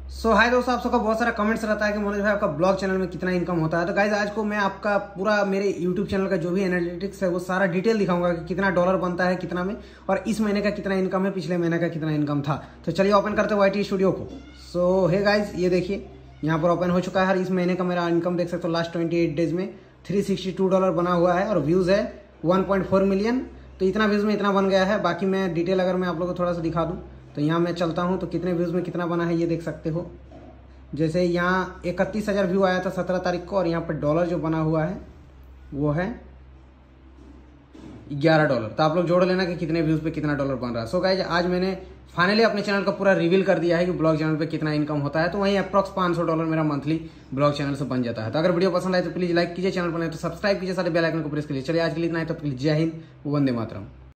हाय दोस्तों, आप सबका बहुत सारा कमेंट्स रहता है कि मनोज भाई आपका ब्लॉग चैनल में कितना इनकम होता है। तो गाइज आज को मैं आपका पूरा मेरे यूट्यूब चैनल का जो भी एनालिटिक्स है वो सारा डिटेल दिखाऊंगा कि कितना डॉलर बनता है कितना में, और इस महीने का कितना इनकम है, पिछले महीने का कितना इनकम था। तो चलिए ओपन करते हैं YT स्टूडियो को। हे गाइज, ये देखिए यहाँ पर ओपन हो चुका है। इस महीने का मेरा इनकम देख सकते हो, लास्ट 28 डेज में $362 बना हुआ है और व्यूज़ है 1.4 मिलियन। तो इतना व्यूज़ में इतना बन गया है। बाकी मैं डिटेल अगर मैं आप लोगों को थोड़ा सा दिखा दूँ तो यहाँ मैं चलता हूँ तो कितने व्यूज़ में कितना बना है ये देख सकते हो। जैसे यहाँ 31,000 व्यू आया था 17 तारीख को, और यहाँ पर डॉलर जो बना हुआ है वो है $11। तो आप लोग जोड़ लेना कि कितने व्यूज़ पे कितना डॉलर बन रहा है। गाइज आज मैंने फाइनली अपने चैनल का पूरा रिवील कर दिया है कि ब्लॉग चैनल पे कितना इनकम होता है। तो वहीं अप्रॉक्स $500 मेरा मंथली ब्लॉग चैनल से बन जाता है। तो अगर वीडियो पसंद आए तो प्लीज लाइक कीजिए, चैनल पर नहीं तो सब्सक्राइब कीजिए, सारे बेल आइकन को प्रेस कीजिए। चलिए आज के लिए इतना है, तो प्लीज जय हिंद, वंदे मातरम।